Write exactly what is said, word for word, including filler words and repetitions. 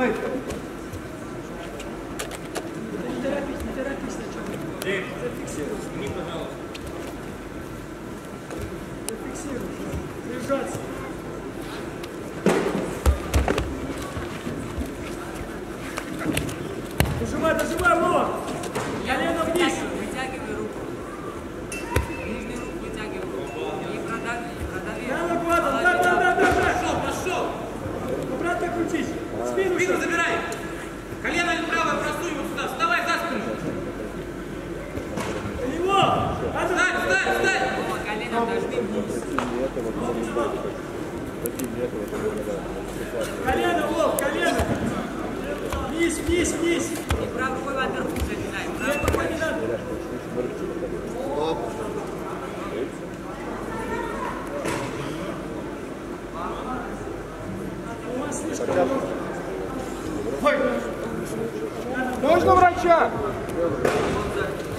Давай. Не торопись, не торопись сначала. Зафиксируй. Сними, пожалуйста. Зафиксируй. Держаться. Дожимай, дожимай, Вова! Колено вниз! Вытягивай руку. Нижнюю руку вытягивай. И продави, продави. Да, накладывай, да, да, да, да, да! Пошел, пошел. Обратно крутись! Спину, Спину что? забирай. Колено правое просунь вот сюда. Вставай за спину. Его! Надо... Встань, встань, встань. Оба колена должны вниз. Колено, Вов, колено! Вниз, вниз, вниз! И правой рукой в обертку залезай. Нет, Правой пока не надо! У вас слишком много. Можно врача?